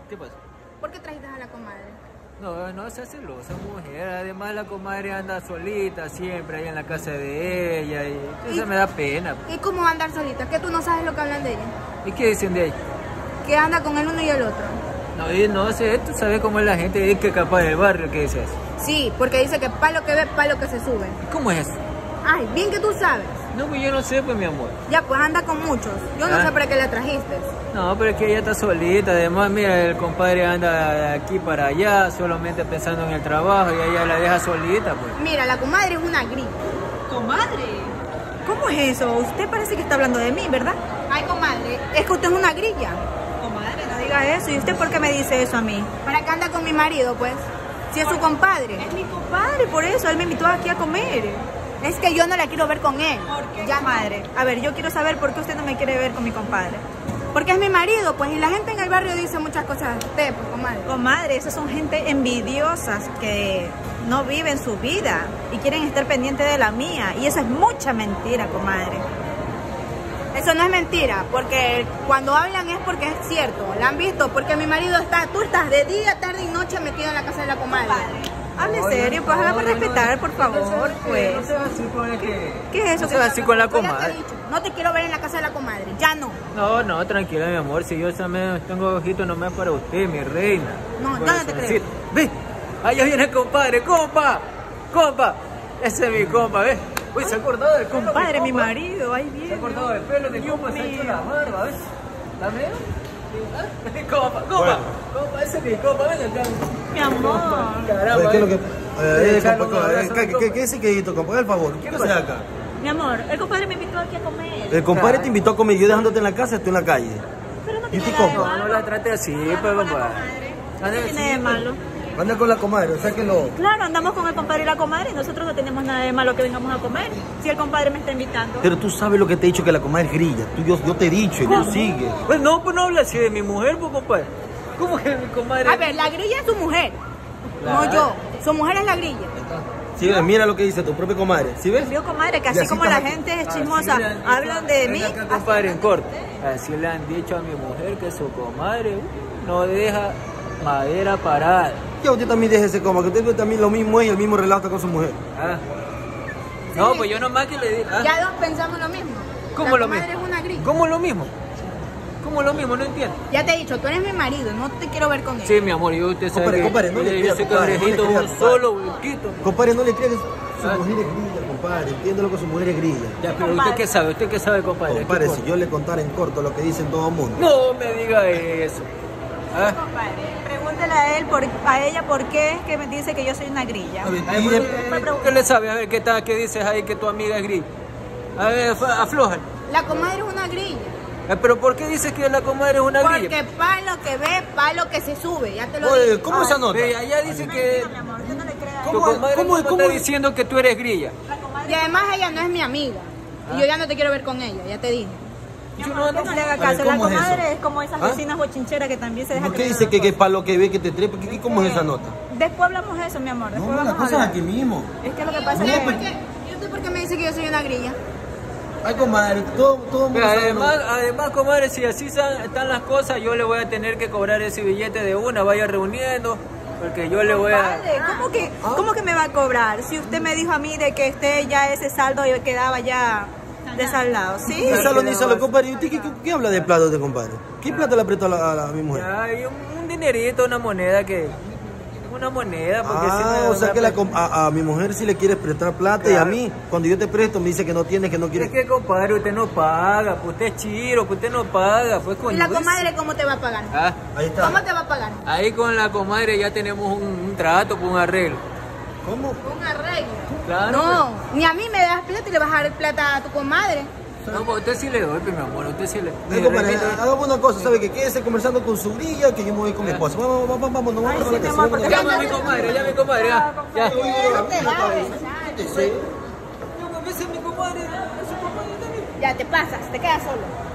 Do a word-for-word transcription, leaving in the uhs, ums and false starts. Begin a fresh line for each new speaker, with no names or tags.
¿Qué pasa?
¿Por qué trajiste a la comadre?
No, no seas celosa, mujer. Además, la comadre anda solita siempre ahí en la casa de ella y eso
¿Y?
me da pena.
¿Y cómo va a andar solita? ¿Que tú no sabes lo que hablan de ella?
¿Y qué dicen de ella?
Que anda con el uno y el otro.
No, y no sé, tú sabes cómo es la gente, es que capaz del barrio, ¿qué dices?
Sí, porque dice que palo que ve, palo que se sube.
¿Cómo es eso?
Ay, bien que tú sabes.
No, pues yo no sé, pues mi amor.
Ya, pues anda con muchos. Yo no
Ah.
sé para qué la trajiste.
No, pero es que ella está solita. Además, mira, el compadre anda de aquí para allá, solamente pensando en el trabajo y ella la deja solita, pues.
Mira, la comadre es una grilla.
¿Comadre? ¿Cómo es eso? Usted parece que está hablando de mí, ¿verdad?
Ay, comadre, es que usted es una grilla.
Comadre, no diga eso. ¿Y usted por qué me dice eso a mí?
¿Para qué anda con mi marido, pues? Si es su compadre.
Es mi compadre, por eso. Él me invitó aquí a comer.
Es que yo no la quiero ver con él.
¿Por qué,
Ya,
comadre? A ver, yo quiero saber por qué usted no me quiere ver con mi compadre.
Porque es mi marido, pues, y la gente en el barrio dice muchas cosas de usted, pues, comadre.
Comadre, esas son gente envidiosas que no viven su vida y quieren estar pendientes de la mía. Y eso es mucha mentira, comadre.
Eso no es mentira, porque cuando hablan es porque es cierto. La han visto, porque mi marido está, tú estás de día, tarde y noche metido en la casa de la comadre.
Hable serio, pues hágame respetar, por favor, pues.
No se va así con el que...
¿Qué es eso?
No se va así con la
Yo ya te he
comadre.
dicho, no te quiero ver en la casa de la comadre, ya no.
No, no, tranquila, mi amor. Si yo también tengo ojitos nomás para usted, mi reina.
No, yo no te
Corazoncito.
creo.
Ve, allá viene el compadre, compa, compa. Ese es mi compa, ¿ves? Uy, se ha acordado del compa.
Compadre, mi
compa.
marido, ahí viene.
Se ha cortado el pelo, mi
Dios
compa se ha hecho
mío.
la barba, ¿ves? ¿La veo? ¿Ah? Mi compa, compa,
Bueno.
compa, ese es mi compa, ven acá.
Mi amor.
Caramba,
¿Qué es lo que...?
ven.
Eh,
Déjalo,
compa,
un abrazo,
eh,
mi
¿Qué,
compa.
qué, qué ese quedito, compa? Haga el favor. ¿Qué
pasa?
haces acá?
Mi amor, el compadre me invitó aquí a comer.
El compadre te invitó a comer, yo dejándote en la casa, tú en la calle.
Pero no
¿Y
tiene
ti,
nada de
compa?
No, no
malo.
la trate así,
Anda
pues,
con la
compa.
comadre.
Anda,
¿Qué tiene
sí,
de malo?
Anda con la comadre, sáquenlo.
Claro, andamos con el compadre y la comadre y nosotros no tenemos nada de malo que vengamos a comer. Si el compadre me está invitando.
Pero tú sabes lo que te he dicho, que la comadre es grilla. Tú, yo, yo te he dicho y tú sigues.
Pues no, pues no habla así de mi mujer, pues, compadre. ¿Cómo que mi comadre?
A ver, la grilla es su mujer,
Claro.
no yo. Su mujer es la grilla.
¿Sí ves? Mira lo que dice tu propia comadre. ¿Sí ves?
Vio, comadre, que
Y
así
así
como la
estamos-
gente es
Así
chismosa,
le han dicho-
hablan de
ven
mí.
acá, compadre, en corto. Así le han dicho a mi mujer que su comadre uh, no deja madera parada.
Ya usted también deje ese coma, que usted también lo mismo es y el mismo relato con su mujer.
Ah. No, pues yo nomás que le digo. ah,
Ya dos pensamos lo mismo.
¿Cómo
la
lo
comadre
mismo?
es una grilla.
¿Cómo lo mismo? ¿Cómo lo mismo? No entiendo.
Ya te he dicho, tú eres mi marido, no te quiero ver con él.
Sí, mi amor, yo usted sabe
Compadre,
que
compadre, no le
yo
crea,
ese
compadre, no le
cabrejito
crea,
un
compadre.
solo huequito.
Compadre, no le creas que su
Ah.
mujer es grilla, compadre. Entiéndelo que su mujer es grilla.
Ya, pero usted qué sabe, usted qué sabe, compadre.
Compadre,
¿Qué
si yo le contara en corto lo que dicen todo el mundo.
No me diga eso. ¿Ah?
Compadre, pregúntele a él, por, a ella, por qué es que me dice que yo soy una grilla.
A ver,
Ay,
y
pues,
de-
¿qué le sabe? A ver, ¿qué, tal, ¿qué dices ahí que tu amiga es gris? A ver, aflo- afloja.
La comadre es una grilla.
Eh, ¿Pero por qué dices que la comadre es una grilla?
Porque palo que ve, palo que se sube. Ya te lo
Oye,
digo.
¿cómo esa nota?
Ve, allá dice que
Mi amor, yo no le creo a
tu
¿Cómo-
comadre
cómo-
¿cómo
cómo-
está diciendo que tú eres grilla.
la comadre.
Y además ella no es mi amiga. Y yo ya no te quiero ver con ella, ya te dije.
Mi
Yo
amor,
no ando-
que no le haga
A ver,
caso. La
¿cómo es
comadre
eso?
es como esas
¿Ah?
vecinas bochincheras que también se dejan
¿Por qué
creer
dice
las
que, que
cosas.
para lo que ve que te trepa? ¿Qué, qué- ¿Cómo es esa nota?
Después hablamos de eso, mi amor. Después
No, la
vamos a
cosa es
hablar.
aquí mismo.
Es que lo que pasa
¿Y
es
usted por
que...
qué? ¿Y usted por qué me dice que yo soy una grilla?
Ay, comadre, todo, todo el mundo
Pero
sabe,
además,
¿no?
además, comadre, si así san- están las cosas, yo le voy a tener que cobrar ese billete de una, vaya reuniendo, porque yo le voy a...
Padre, ¿cómo que, ¿cómo que me va a cobrar? Si usted me dijo a mí de que esté ya ese saldo y quedaba ya desaldado, ¿sí?
Díselo, díselo, compadre. ¿Y usted qué, qué- qué habla de plata de compadre? ¿Qué plata le apretó a, la, a, la- a mi mujer?
Ya, hay un, un dinerito, una moneda que... Una moneda, porque si
Ah,
me-
o sea
me-
que la com- a, a mi mujer sí le quieres prestar plata y a
Claro.
mí, cuando yo te presto, me dice que no tienes, que no
Es
quieres.
que, compadre, usted no paga, pues usted es chiro, pues usted no paga, pues
¿Y
coño.
la
¿ves?
comadre cómo te va a pagar?
Ah,
Ahí está.
¿Cómo te va a pagar?
ahí con la comadre ya tenemos un, un trato, pues un arreglo.
¿Cómo?
Un arreglo.
Claro.
No, ni a mí me das plata y le vas a dar plata a tu comadre.
pues. No, pues usted sí le doy, pues, mi amor, usted sí le...
Eh,
Mire,
compadre,
repito,
hagamos una cosa, ¿sabe qué? Quédese conversando con su grilla, que yo me voy con mi esposa. Vamos, vamos, vamos, vamos, no vamos
Ay,
a
sí,
la
mi
casa.
amor,
vamos a
porque
la
llama a mi comadre, ya mi comadre, ya. Ya.
casa.
No te bajes.
Sí.
No, pues ese es mi comadre, su comadre también.
Ya te pasas, te quedas solo.